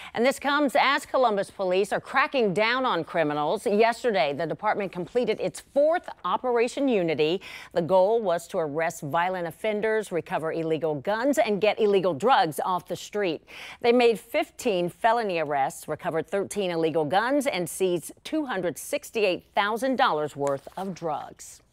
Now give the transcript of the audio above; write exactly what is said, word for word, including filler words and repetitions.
And this comes as Columbus police are cracking down on criminals. Yesterday, the department completed its fourth Operation Unity. The goal was to arrest violent offenders, recover illegal guns, and get illegal drugs off the street. They made fifteen felony arrests, recovered thirteen illegal guns, and seized two hundred sixty-eight thousand dollars worth of drugs.